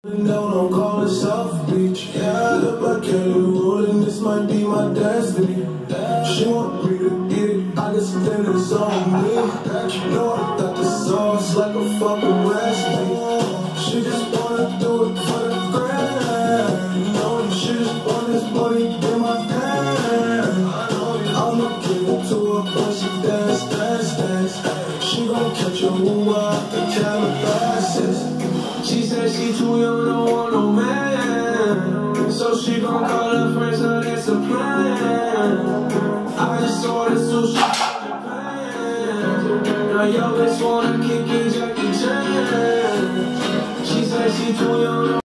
No, don't call it South Beach. Yeah, I look like Kelly Rowland, this might be my destiny. She want me to get it, I guess then it's on me. You know I got the sauce like a fucking recipe. She just wanna do it for the grand. You know, she just want this money in my hand. I'ma give it to her, but she dance. She gon' catch a woo out the Calabasas. She said she too young, don't want no man. So she gon' call her friends, so that's a plan. I just saw the sushi from Japan. Now yo bitch wanna kick it, Jackie Chan. She said she too young.